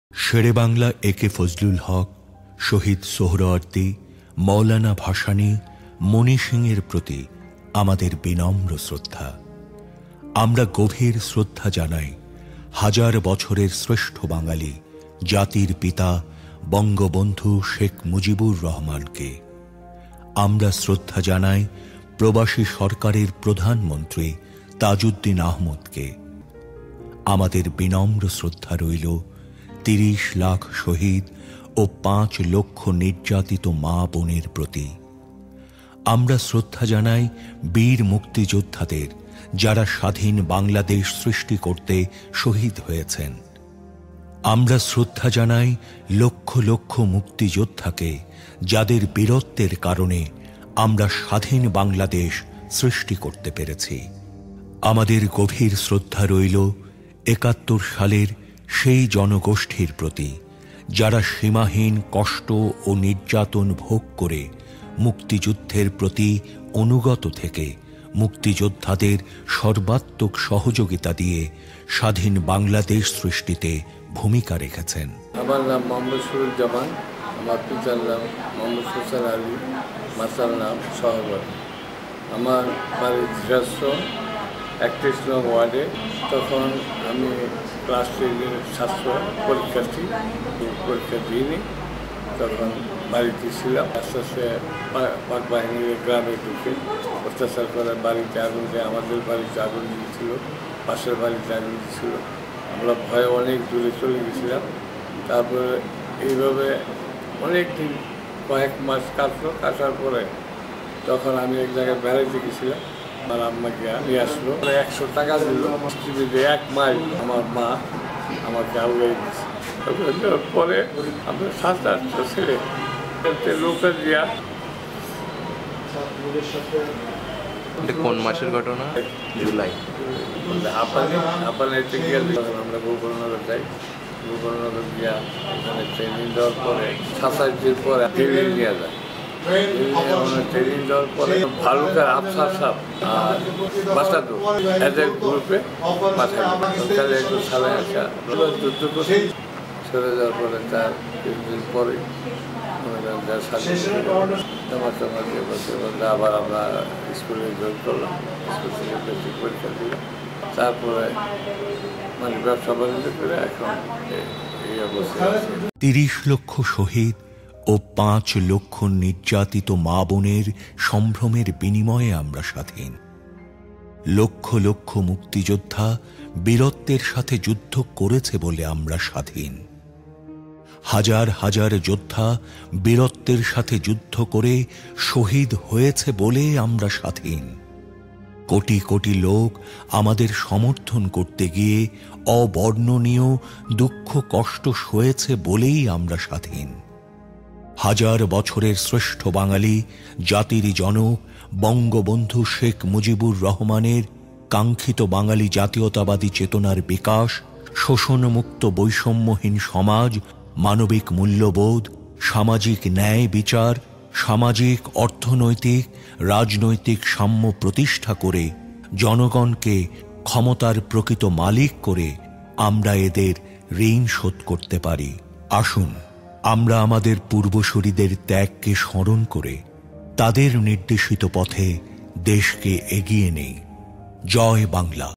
শেরেবাংলা একে ফজলুল হক, শহীদ সোহরাওয়ার্দী, মৌলানা ভাসানী, মণি সিংয়ের প্রতি আমাদের বিনম্র শ্রদ্ধা। আমরা গভীর শ্রদ্ধা জানাই হাজার বছরের শ্রেষ্ঠ বাঙালি জাতির পিতা বঙ্গবন্ধু শেখ মুজিবুর রহমানকে। আমরা শ্রদ্ধা জানাই প্রবাসী সরকারের প্রধানমন্ত্রী তাজউদ্দিন আহমদকে। আমাদের বিনম্র শ্রদ্ধা রইল ৩০ লাখ শহীদ ও ৫ লক্ষ নির্যাতিত মা বোনের প্রতি। আমরা শ্রদ্ধা জানাই বীর মুক্তিযোদ্ধাদের, যারা স্বাধীন বাংলাদেশ সৃষ্টি করতে শহীদ হয়েছেন। আমরা শ্রদ্ধা জানাই লক্ষ লক্ষ মুক্তিযোদ্ধাকে, যাদের বীরত্বের কারণে আমরা স্বাধীন বাংলাদেশ সৃষ্টি করতে পেরেছি। আমাদের গভীর শ্রদ্ধা রইল ৭১ সালের সেই জনগোষ্ঠীর প্রতি, যারা সীমাহীন কষ্ট ও নির্যাতন ভোগ করে মুক্তিযুদ্ধের প্রতি অনুগত থেকে মুক্তিযোদ্ধাদের সর্বাত্মক সহযোগিতা দিয়ে স্বাধীন বাংলাদেশ সৃষ্টিতে ভূমিকা রেখেছেন। আমার নাম মোহাম্মদ সুরুজ্জামান, আমার পিতার নাম মোহাম্মদ হোসেন আলী, মাতার নাম সহবর। আমার বাড়ি ধীরাস্ত্র ৩১ নং ওয়ার্ডে। তখন আমি ক্লাস 10-এর ছাত্র, পরীক্ষার্থী, পরীক্ষা দিইনি। তখন বাড়িতে ছিলাম। আস্তে আস্তে পাক বাহিনীর গ্রামে ঢুকে অত্যাচার করে বাড়িতে আগুন দেয়। আমাদের বাড়িতে আগুন দিয়েছিল, পাশের বাড়িতে আগুন দিয়েছিল। আমরা ভয়ে অনেক দূরে চলে গেছিলাম। তারপরে এইভাবে অনেক দিন, কয়েক মাস কাটলো। কাটার পরে তখন আমি এক জায়গায় বেড়াইতে গেছিলাম। আমার আম্মাকে নিয়ে আসলো, ১০০ টাকা দিল। টিভিতে ১ মাইল আমার মা আমাকে আলগাই দিচ্ছে। পরে আমরা ৭-৮টা ছেলে লোকের দিয়া। কোন মাসের ঘটনা? জুলাই। হাঁপানিতে গিয়ে তখন আমরা গোকর্ণনগর যাই। গোকর্ণনগর গিয়া ওখানে ট্রেনিং দেওয়ার পরে ২৭ দিন পরে ট্রেনিং নিয়ে যায়। ট্রেনিং দেওয়ার পরে ভালুকার আফসার সাহেব আর বাসাদু এদের গ্রুপে পাঠায়। সরকারে একটু সালে আসা যুদ্ধ করে চলে যাওয়ার পরে তার কিছুদিন পরে আবার আমরা স্কুলে জয়েন করলাম। স্কুল থেকে বেশি পরীক্ষা দিলাম। তারপরে মানে ব্যবসা বাণিজ্য করে এখন এই অবস্থা। ৩০ লক্ষ শহীদ ও ৫ লক্ষ নির্যাতিত মা বোনের সম্ভ্রমের বিনিময়ে আমরা স্বাধীন। লক্ষ লক্ষ মুক্তিযোদ্ধা বীরত্বের সাথে যুদ্ধ করেছে বলে আমরা স্বাধীন। হাজার হাজার যোদ্ধা বীরত্বের সাথে যুদ্ধ করে শহীদ হয়েছে বলে আমরা স্বাধীন। কোটি কোটি লোক আমাদের সমর্থন করতে গিয়ে অবর্ণনীয় দুঃখ কষ্ট সয়েছে বলেই আমরা স্বাধীন। হাজার বছরের শ্রেষ্ঠ বাঙালি জাতির জনক বঙ্গবন্ধু শেখ মুজিবুর রহমানের কাঙ্ক্ষিত বাঙালি জাতীয়তাবাদী চেতনার বিকাশ, শোষণমুক্ত বৈষম্যহীন সমাজ, মানবিক মূল্যবোধ, সামাজিক ন্যায় বিচার, সামাজিক অর্থনৈতিক রাজনৈতিক সাম্য প্রতিষ্ঠা করে জনগণকে ক্ষমতার প্রকৃত মালিক করে আমরা এদের ঋণ শোধ করতে পারি। আসুন আমরা আমাদের পূর্বসূরীদের ত্যাগকে স্মরণ করে তাদের নির্দেশিত পথে দেশকে এগিয়ে নেই। জয় বাংলা।